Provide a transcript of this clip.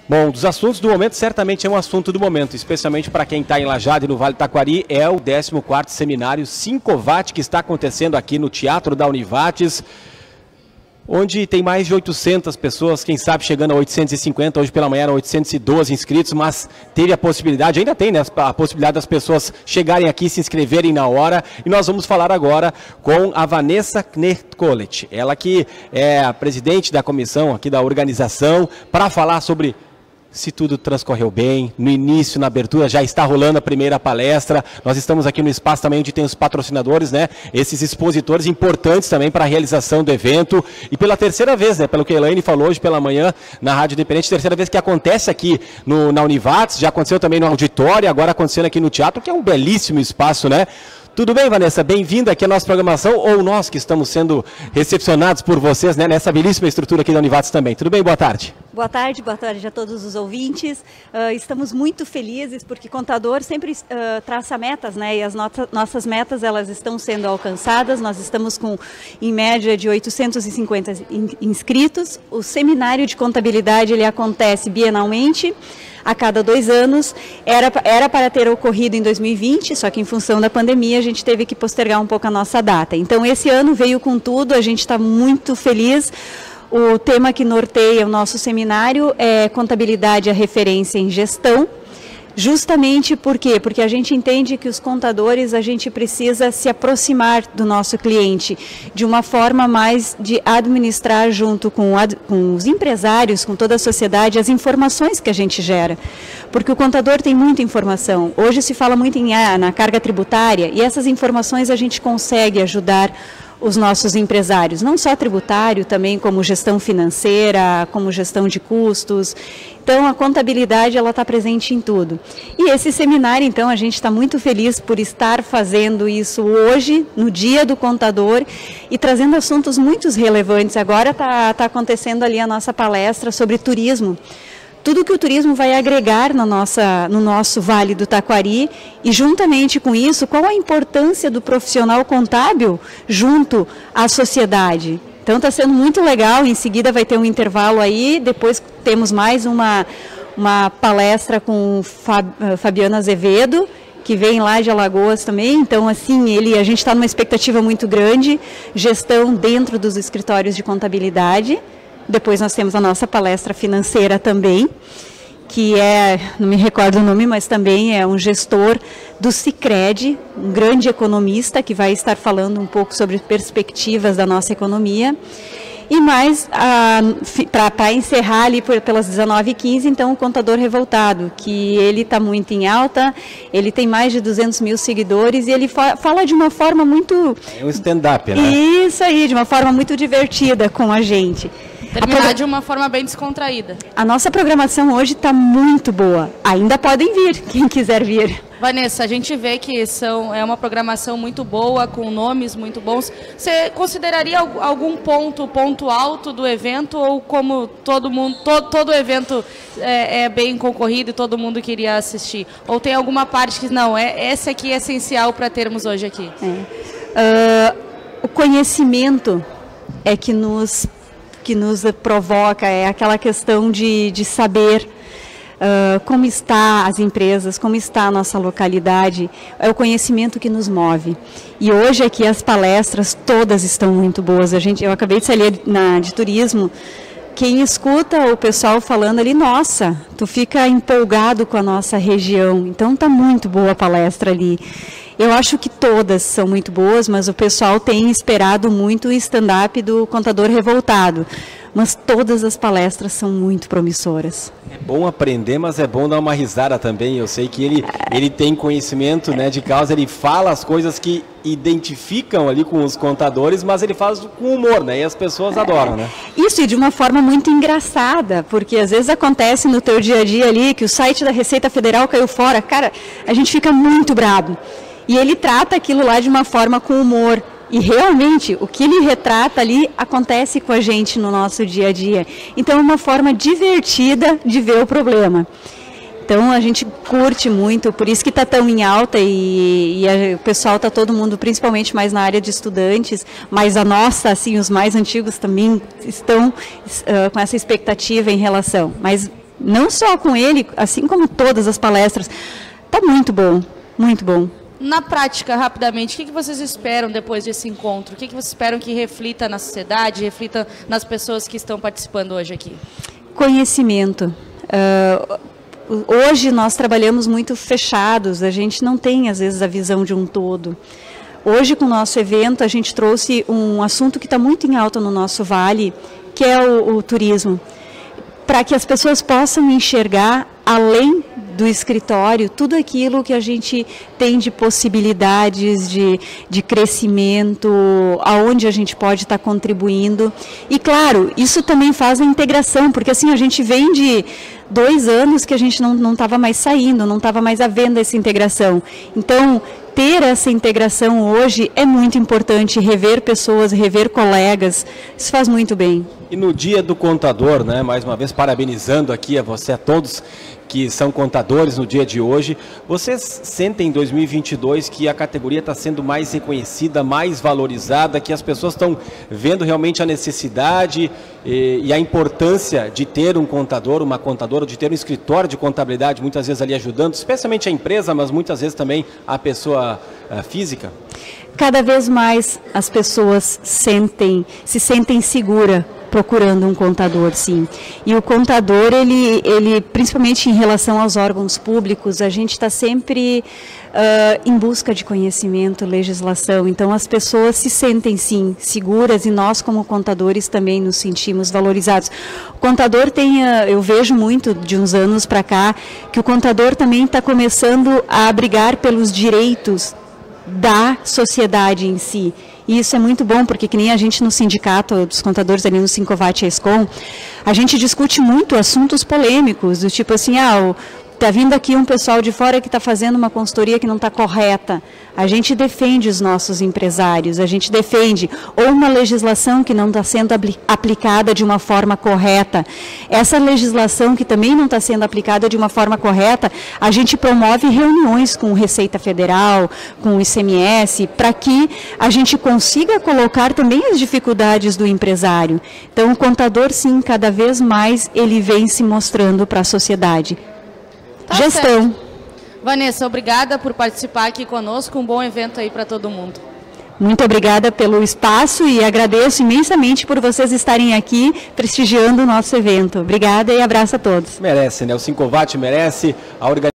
Bom, dos assuntos do momento, certamente é um assunto do momento, especialmente para quem está em Lajeado e no Vale do Taquari, é o 14º Seminário Sincovat, que está acontecendo aqui no Teatro da Univates, onde tem mais de 800 pessoas, quem sabe chegando a 850, hoje pela manhã eram 812 inscritos, mas teve a possibilidade, ainda tem, né, a possibilidade das pessoas chegarem aqui e se inscreverem na hora, e nós vamos falar agora com a Vanessa Knecht-Kollett, ela que é a presidente da comissão aqui da organização, para falar sobre se tudo transcorreu bem. No início, na abertura, já está rolando a primeira palestra. Nós estamos aqui no espaço também onde tem os patrocinadores, né? Esses expositores importantes também para a realização do evento. E pela terceira vez, né? Pelo que a Elaine falou hoje pela manhã na Rádio Independente, terceira vez que acontece aqui na Univates. Já aconteceu também no auditório, agora acontecendo aqui no teatro, que é um belíssimo espaço, né? Tudo bem, Vanessa? Bem-vinda aqui à nossa programação, ou nós que estamos sendo recepcionados por vocês, né, nessa belíssima estrutura aqui da Univates também. Tudo bem? Boa tarde. Boa tarde a todos os ouvintes. Estamos muito felizes porque Contador sempre traça metas, né? E as nossas metas, elas estão sendo alcançadas. Nós estamos com, em média, de 850 inscritos. O seminário de contabilidade, ele acontece bienalmente, a cada 2 anos. Era para ter ocorrido em 2020, só que em função da pandemia a gente teve que postergar um pouco a nossa data. Então esse ano veio com tudo, a gente está muito feliz. O tema que norteia o nosso seminário é Contabilidade, a referência em gestão. Justamente por quê? Porque a gente entende que os contadores, a gente precisa se aproximar do nosso cliente de uma forma mais de administrar junto com os empresários, com toda a sociedade, as informações que a gente gera. Porque o contador tem muita informação. Hoje se fala muito na carga tributária e essas informações a gente consegue ajudar os nossos empresários, não só tributário, também como gestão financeira, como gestão de custos. Então, a contabilidade, ela está presente em tudo. E esse seminário, então, a gente está muito feliz por estar fazendo isso hoje, no Dia do Contador, e trazendo assuntos muito relevantes. Agora está acontecendo ali a nossa palestra sobre turismo. Tudo que o turismo vai agregar no nosso Vale do Taquari e, juntamente com isso, qual a importância do profissional contábil junto à sociedade. Então, está sendo muito legal. Em seguida vai ter um intervalo aí, depois temos mais uma palestra com Fabiana Azevedo, que vem lá de Alagoas também. Então, assim, a gente está numa expectativa muito grande, gestão dentro dos escritórios de contabilidade. Depois nós temos a nossa palestra financeira também, que não me recordo o nome, mas também é um gestor do Sicredi, um grande economista que vai estar falando um pouco sobre perspectivas da nossa economia. E mais, para encerrar ali pelas 19h15, então, o Contador Revoltado, que ele está muito em alta, ele tem mais de 200 mil seguidores e ele fala de uma forma muito... É um stand-up, né? Isso aí, de uma forma muito divertida com a gente. Terminar de uma forma bem descontraída. A nossa programação hoje está muito boa. Ainda podem vir, quem quiser vir. Vanessa, a gente vê que é uma programação muito boa, com nomes muito bons. Você consideraria algum ponto alto do evento, ou como todo evento é bem concorrido e todo mundo queria assistir? Ou tem alguma parte que não, essa aqui é essencial para termos hoje aqui? O conhecimento é que nos provoca, é aquela questão de saber como está as empresas, como está a nossa localidade, é o conhecimento que nos move. E hoje aqui as palestras todas estão muito boas. Eu acabei de sair de turismo, quem escuta o pessoal falando ali, nossa, tu fica empolgado com a nossa região, então está muito boa a palestra ali. Eu acho que todas são muito boas, mas o pessoal tem esperado muito o stand-up do Contador Revoltado. Mas todas as palestras são muito promissoras. É bom aprender, mas é bom dar uma risada também. Eu sei que ele tem conhecimento, né, de causa, ele fala as coisas que identificam ali com os contadores, mas ele faz com humor, né? E as pessoas adoram, né? Isso, e de uma forma muito engraçada, porque às vezes acontece no teu dia a dia ali que o site da Receita Federal caiu fora. Cara, a gente fica muito bravo. E ele trata aquilo lá de uma forma com humor. E realmente, o que ele retrata ali acontece com a gente no nosso dia a dia. Então, é uma forma divertida de ver o problema. Então, a gente curte muito, por isso que está tão em alta e o pessoal está todo mundo, principalmente mais na área de estudantes, mas a nossa, assim, os mais antigos também estão com essa expectativa em relação. Mas não só com ele, assim como todas as palestras. Está muito bom, muito bom. Na prática, rapidamente, o que vocês esperam depois desse encontro? O que vocês esperam que reflita na sociedade, reflita nas pessoas que estão participando hoje aqui? Conhecimento. Hoje nós trabalhamos muito fechados, a gente não tem, às vezes, a visão de um todo. Hoje, com o nosso evento, a gente trouxe um assunto que está muito em alta no nosso vale, que é o turismo, para que as pessoas possam enxergar, além do escritório, tudo aquilo que a gente tem de possibilidades de crescimento, aonde a gente pode estar contribuindo. E, claro, isso também faz a integração, porque assim, a gente vem de 2 anos que a gente não estava mais saindo, não estava mais havendo essa integração. Então, ter essa integração hoje é muito importante, rever pessoas, rever colegas, isso faz muito bem. E no Dia do Contador, né, mais uma vez parabenizando aqui a você, a todos que são contadores no dia de hoje, vocês sentem em 2022 que a categoria está sendo mais reconhecida, mais valorizada, que as pessoas estão vendo realmente a necessidade e a importância de ter um contador, uma contadora, de ter um escritório de contabilidade, muitas vezes ali ajudando, especialmente a empresa, mas muitas vezes também a pessoa física? Cada vez mais as pessoas se sentem seguras procurando um contador, sim. E o contador, ele principalmente em relação aos órgãos públicos, a gente está sempre em busca de conhecimento, legislação. Então, as pessoas se sentem, sim, seguras e nós, como contadores, também nos sentimos valorizados. O contador eu vejo muito de uns anos para cá, que o contador também está começando a brigar pelos direitos da sociedade em si. E isso é muito bom, porque que nem a gente no sindicato dos contadores ali no Sincovat e Escom, a gente discute muito assuntos polêmicos, do tipo assim, está vindo aqui um pessoal de fora que está fazendo uma consultoria que não está correta. A gente defende os nossos empresários, a gente defende ou uma legislação que não está sendo aplicada de uma forma correta. Essa legislação que também não está sendo aplicada de uma forma correta, a gente promove reuniões com Receita Federal, com o ICMS, para que a gente consiga colocar também as dificuldades do empresário. Então, o contador, sim, cada vez mais ele vem se mostrando para a sociedade. Tá Gestão. Certo. Vanessa, obrigada por participar aqui conosco. Um bom evento aí para todo mundo. Muito obrigada pelo espaço e agradeço imensamente por vocês estarem aqui prestigiando o nosso evento. Obrigada e abraço a todos. Merece, né? O Sincovat merece, a organização